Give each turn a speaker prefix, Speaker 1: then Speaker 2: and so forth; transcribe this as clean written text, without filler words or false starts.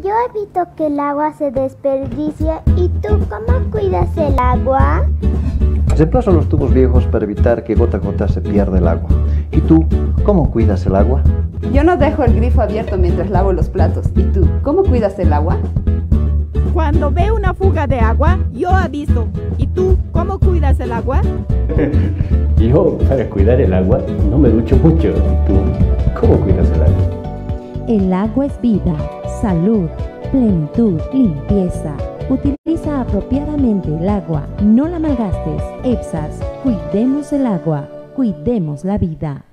Speaker 1: yo evito que el agua se desperdicie. ¿Y tú cómo cuidas el agua?
Speaker 2: Reemplazo los tubos viejos para evitar que gota a gota se pierda el agua. ¿Y tú cómo cuidas el agua?
Speaker 3: Yo no dejo el grifo abierto mientras lavo los platos. ¿Y tú cómo cuidas el agua?
Speaker 4: Cuando veo una fuga de agua, yo aviso. ¿Y tú cómo cuidas el agua?
Speaker 5: Yo, para cuidar el agua, no me ducho mucho. ¿Y tú cómo cuidas el agua?
Speaker 6: El agua es vida, salud, plenitud, limpieza. Utiliza apropiadamente el agua, no la malgastes. EPSAS, cuidemos el agua, cuidemos la vida.